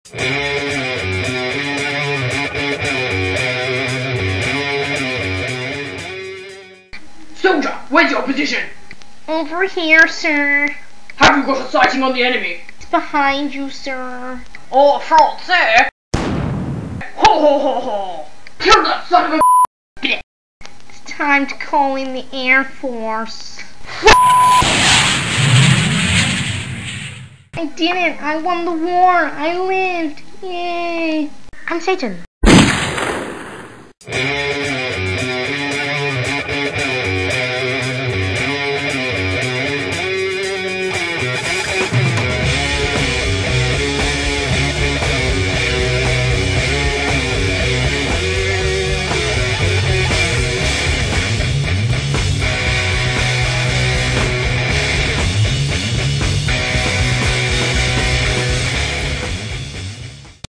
Soldier, where's your position? Over here, sir. Have you got a sighting on the enemy? It's behind you, sir. Oh, Français! Ho ho ho ho! Kill that son of a bitch! It's time to call in the Air Force. I didn't. I won the war. I lived. Yay. I'm Satan.